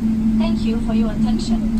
Thank you for your attention.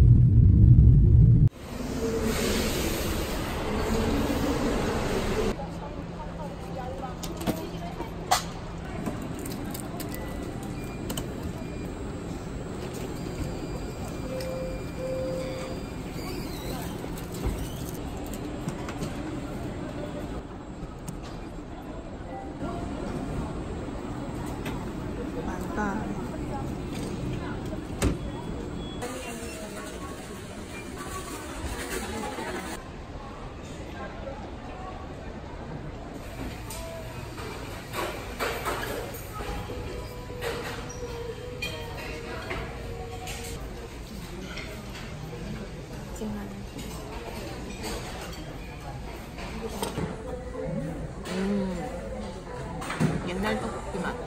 옛날 떡볶이 맛.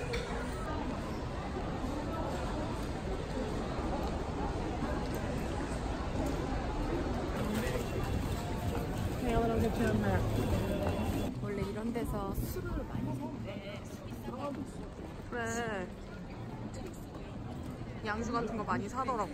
원래 이런 데서 술을 많이 먹는데 그래 양주 같은 거 많이 사더라고.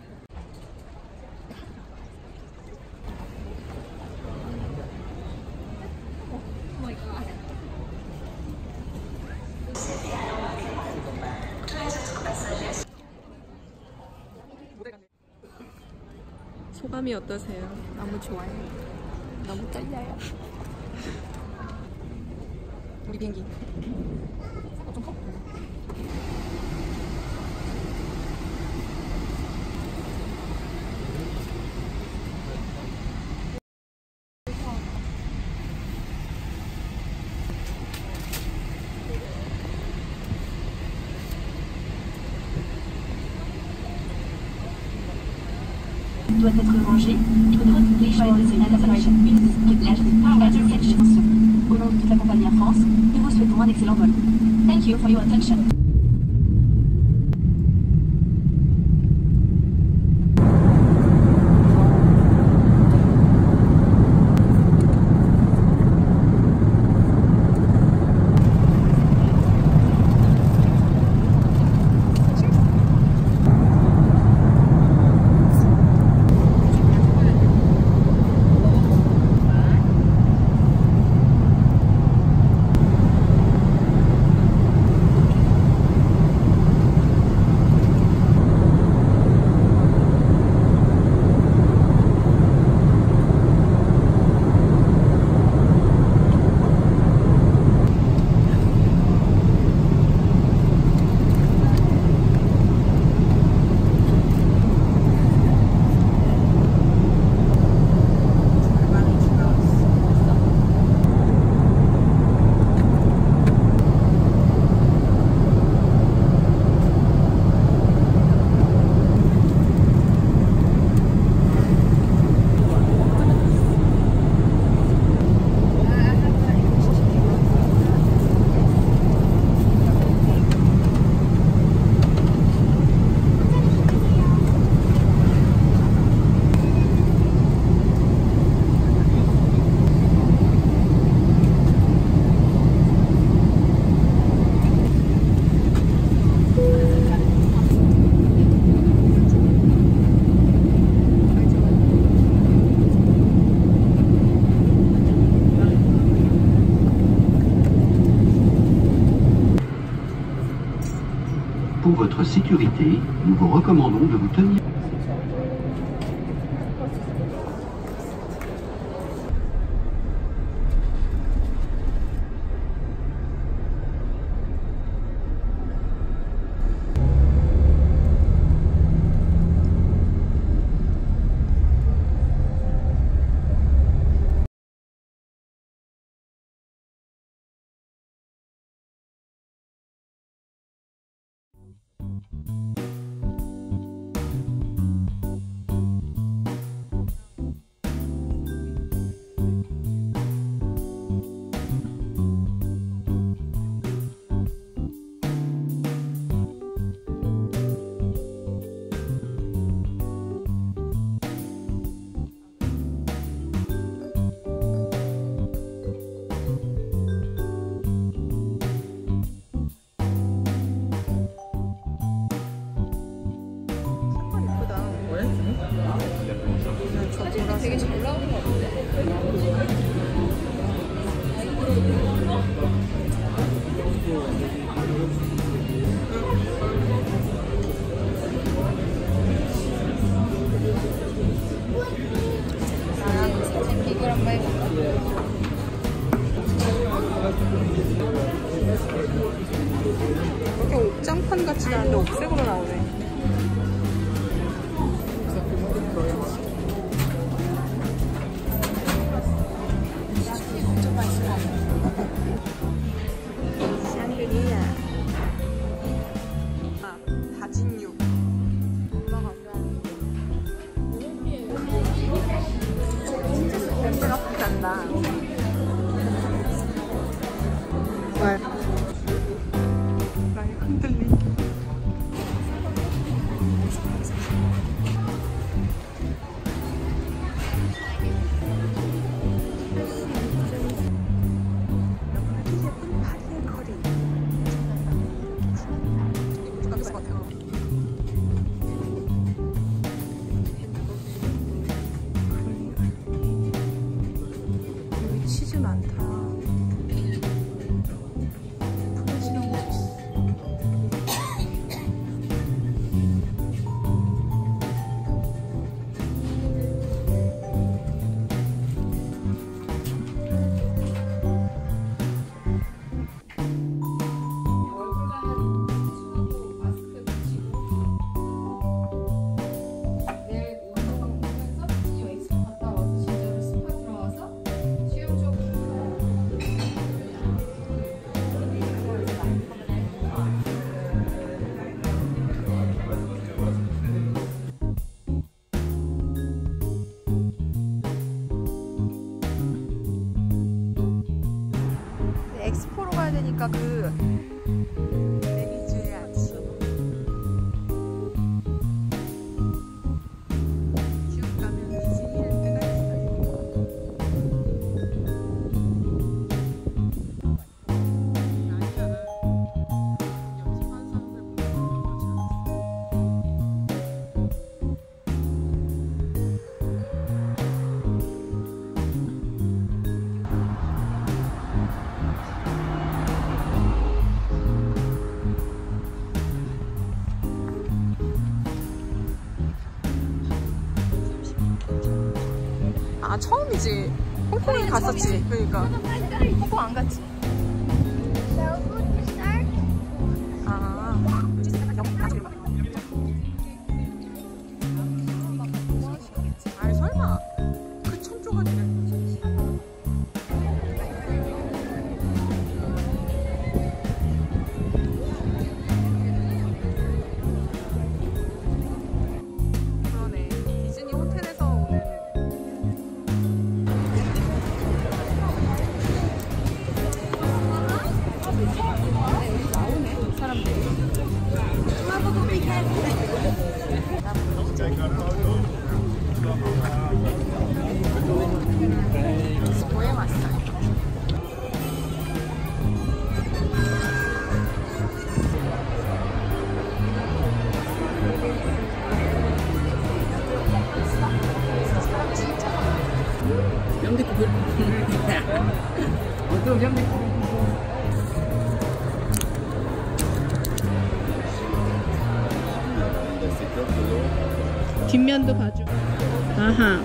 소감이 어떠세요? 너무 좋아요. 너무 떨려요. 우리 비행기. 좀 커? Doit être rangé. Choisissez la destination. Au nom de toute la compagnie Air France, nous vous souhaitons un excellent vol. Thank you for your attention. Pour votre sécurité, nous vous recommandons de vous tenir. 한국판 같지는 않은데 옥색으로 나오네. 샹그리아. 아, 다진육. 엄마가 좋아하는 냄새가 확 난다. 왜? 많이 흔들리. 여기 치즈 많다. 엑스포로 가야 되니까 그 매니주의 아침 기억 가면 디즈니랜드가 아 처음이지. 홍콩에 갔었지. 그러니까 홍콩 안 갔지. 아 아니 설마 그 천조가지를. 그러네. 디즈니 호텔에서 오는 엑스포에 왔어요. Bienvenue. Bonjour, bienvenue. 뒷면도 봐주고. 아하.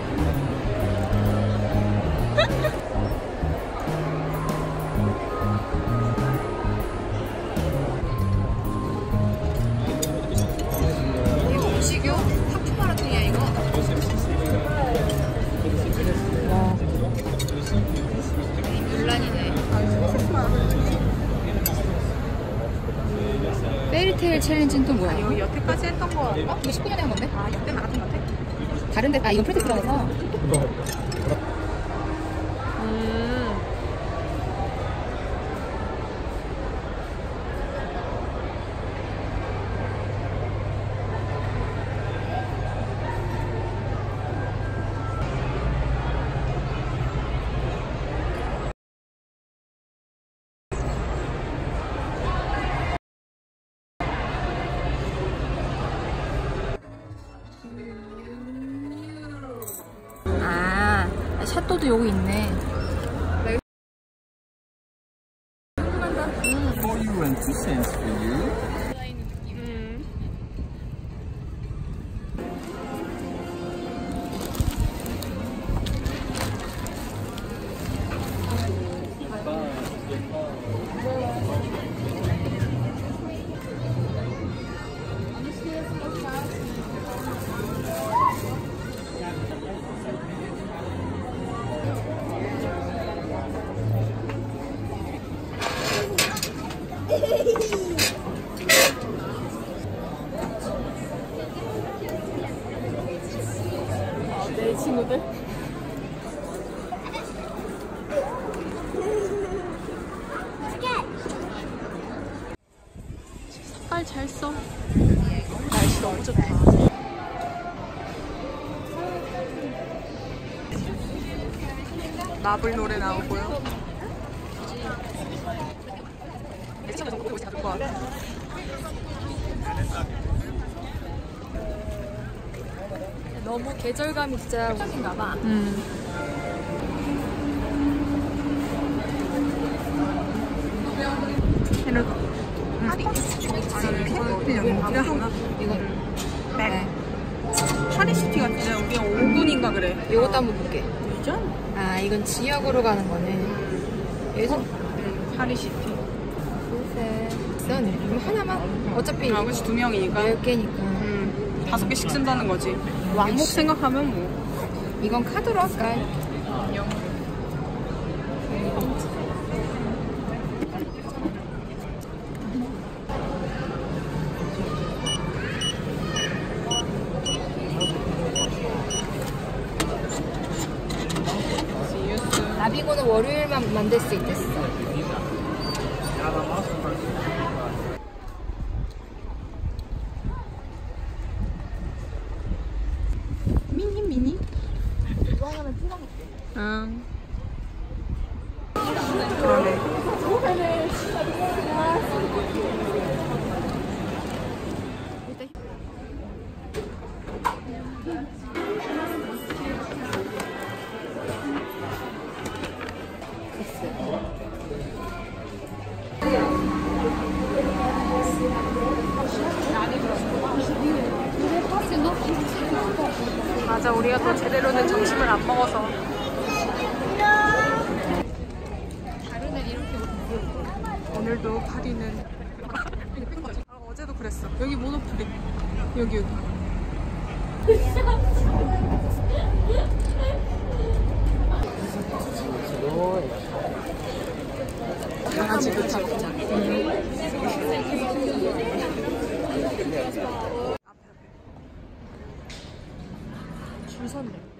이거 음식이요? 하프 마라톤이야 이거? 와. 논란이네. 페리테일 챌린지는 또 뭐야? 여기 여태까지 했던 거. 이거 19년에 한 건데? 아 역대 마라톤 같아? 다른데, 아, 이거 프로젝트라서. 아, 샤또도 여기 있네. For you and 2 cents for you. 내 친구들. 색깔 잘 써. 날씨 너무 좋다. 마블 노래 나오고요. 너무 계절감이 진짜 인가봐. 이거를. 네. 파리시티 같은데 우리가 5분인가 그래. 이것도 한번 볼게. 그죠? 아, 이건 지역으로 가는 거네. 여기서 파리시티. 넌 이거 하나만. 어차피 아, 그치 2명이니까. 10개니까. 5개씩 쓴다는 거지. 왕복 생각하면 뭐. 이건 카드로 할까? 나비고는 월요일만 만들 수 있댔어. 미니? 이거 하나만 찍어볼게. 응. 그러네. 맞아, 우리가 또 제대로 된 점심을 안 먹어서. 오늘도 파리는 어제도 그랬어. 여기 모노프리. 여기. 강아지도 잡자. 줄 섰네.